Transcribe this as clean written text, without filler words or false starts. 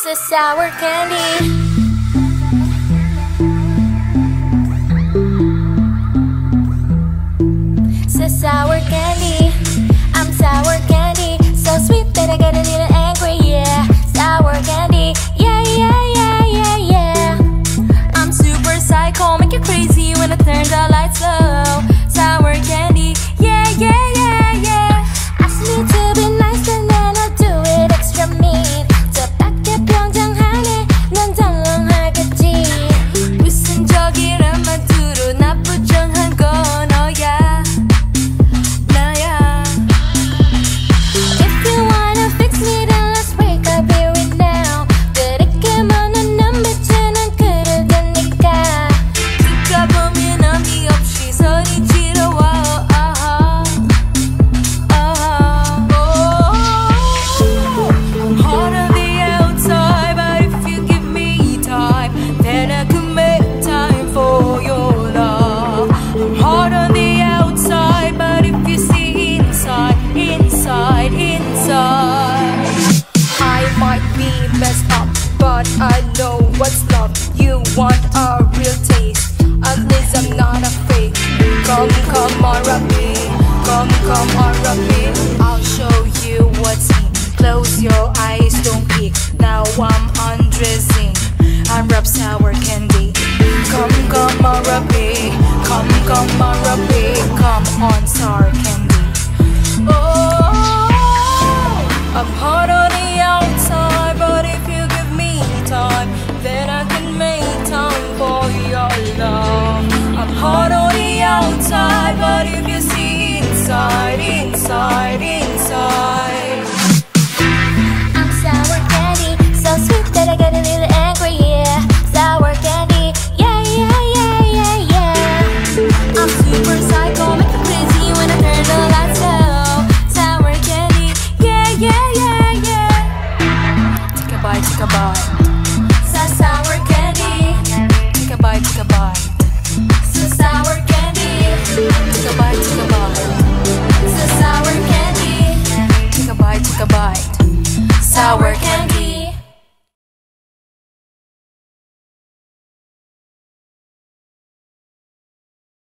So sour candy. So sour candy. I'm sour candy. So sweet that I get a little angry, yeah. Sour candy, yeah, yeah, yeah, yeah, yeah. I'm super psycho, make you crazy when I turn the lights low. Sour candy, yeah, yeah, yeah, yeah. Ask me to be nice and then I'll do it extra mean. 저 밖에 평정하네, 넌 덜렁하겠지. 무슨 적이란 말투로 나쁘정한 건 너야, 너야. If you wanna fix me then let's break up here and now. 그렇게 많은 눈빛은 그를 테니까. 듣다 보면 의미 없이 소리 지르워. I'm hard on the outside, but if you give me time, then I can make time for your love. I'm hard on the outside, but if you see inside, inside, inside. I might be messed up, but I know what's love. You want a real taste, at least I'm not a fake. Come on, Rapi. Come on, Rapi. I'll show you what's in. Close your eyes, don't peek. Now I'm undressing. I'm rap sour candy. Come on, Rapi. Come on, Rapi. Come on, sour candy. Oh, I'm hard on the outside, but if you give me time, then I can make time for your love. I'm hard on the outside, but if you see inside, inside, inside. I'm sour candy, so sweet that I get a little angry, yeah. Sour candy, yeah, yeah, yeah, yeah, yeah. I'm super psycho, make you crazy when I turn the lights low. Sour candy, yeah, yeah, yeah, yeah. Take a bite, take a bite. So sour candy. Take a bite, take a bite. So sour candy. Take a bite, take a bite.